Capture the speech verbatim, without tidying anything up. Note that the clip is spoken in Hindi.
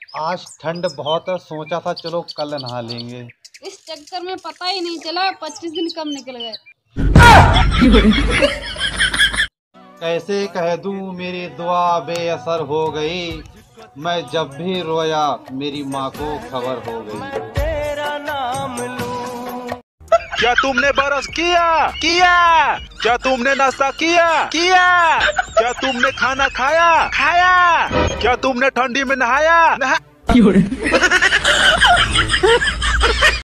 आज ठंड बहुत है, सोचा था चलो कल नहा लेंगे। इस चक्कर में पता ही नहीं चला पच्चीस दिन कम निकल गए। कैसे कह दूं मेरी दुआ बेअसर हो गई, मैं जब भी रोया मेरी माँ को खबर हो गई। तेरा नाम लूं। क्या तुमने बरस किया किया? क्या तुमने नाश्ता किया किया? क्या तुमने खाना खाया खाया? क्या तुमने ठंडी में नहाया नहा